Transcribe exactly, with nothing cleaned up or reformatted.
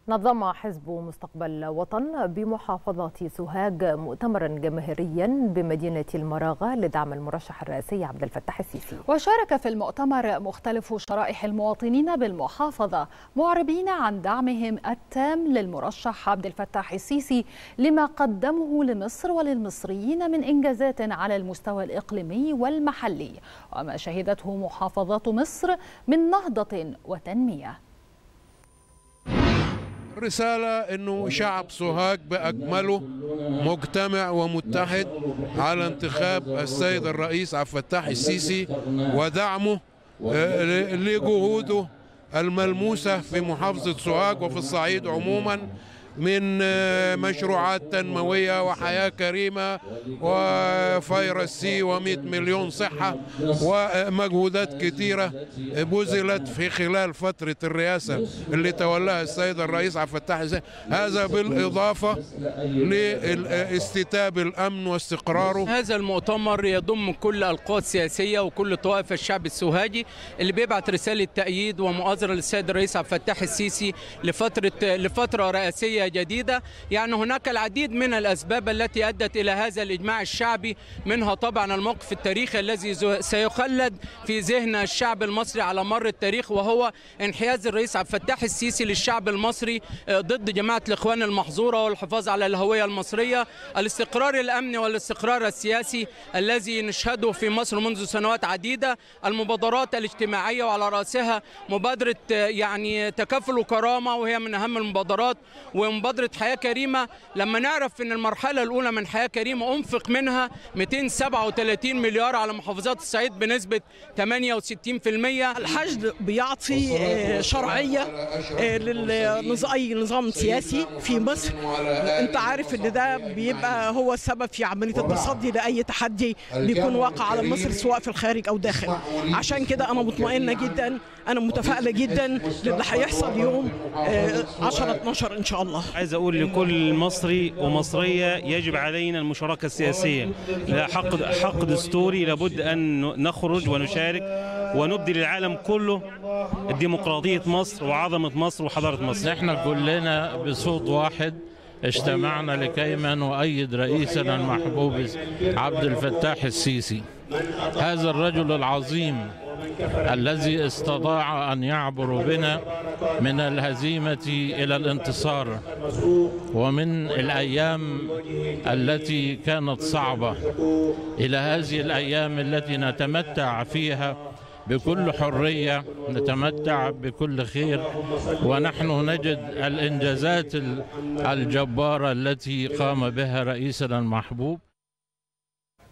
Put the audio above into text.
نظم حزب مستقبل وطن بمحافظة سوهاج مؤتمرا جماهيريا بمدينة المراغة لدعم المرشح الرئاسي عبد الفتاح السيسي. وشارك في المؤتمر مختلف شرائح المواطنين بالمحافظة معربين عن دعمهم التام للمرشح عبد الفتاح السيسي لما قدمه لمصر وللمصريين من إنجازات على المستوى الإقليمي والمحلي وما شهدته محافظات مصر من نهضة وتنمية. رسالة أنه شعب سوهاج بأكمله مجتمع ومتحد على انتخاب السيد الرئيس عبد الفتاح السيسي ودعمه لجهوده الملموسة في محافظة سوهاج وفي الصعيد عموما من مشروعات تنموية وحياة كريمة وفيروس سي ومئة مليون صحة ومجهودات كثيرة بذلت في خلال فترة الرئاسة اللي تولاها السيد الرئيس عبد الفتاح السيسي، هذا بالإضافة لاستتاب الأمن واستقراره. هذا المؤتمر يضم كل القوى السياسية وكل طوائف الشعب السوهاجي اللي بيبعت رسالة تأييد ومؤازرة للسيد الرئيس عبد الفتاح السيسي لفترة لفترة رئاسية جديدة. يعني هناك العديد من الأسباب التي أدت إلى هذا الإجماع الشعبي، منها طبعا الموقف التاريخي الذي سيخلد في ذهن الشعب المصري على مر التاريخ، وهو انحياز الرئيس عبد الفتاح السيسي للشعب المصري ضد جماعة الإخوان المحظورة والحفاظ على الهوية المصرية، الاستقرار الأمني والاستقرار السياسي الذي نشهده في مصر منذ سنوات عديدة، المبادرات الاجتماعية وعلى رأسها مبادرة يعني تكافل وكرامة وهي من أهم المبادرات، ومبادرة حياة كريمة. لما نعرف ان المرحلة الأولى من حياة كريمة أنفق منها مئتين وسبعة وثلاثين مليار على محافظات الصعيد بنسبة ثمانية وستين بالمئة. الحشد بيعطي شرعية لأي نظام سياسي في مصر. أنت عارف ان ده بيبقى هو السبب في عملية التصدي لأي تحدي بيكون واقع على مصر سواء في الخارج أو داخل. عشان كده أنا مطمئنة جدا، أنا متفائلة جدا للي هيحصل يوم عشرة اثناشر إن شاء الله. عايز أقول لكل مصري ومصرية يجب علينا المشاركة السياسية، حق حق دستوري، لابد أن نخرج ونشارك ونبدي للعالم كله الديمقراطية مصر وعظمة مصر وحضارة مصر. احنا كلنا بصوت واحد اجتمعنا لكيما نؤيد رئيسنا المحبوب عبد الفتاح السيسي، هذا الرجل العظيم الذي استطاع أن يعبر بنا من الهزيمة إلى الانتصار ومن الأيام التي كانت صعبة إلى هذه الأيام التي نتمتع فيها بكل حرية، نتمتع بكل خير، ونحن نجد الإنجازات الجبارة التي قام بها رئيسنا المحبوب.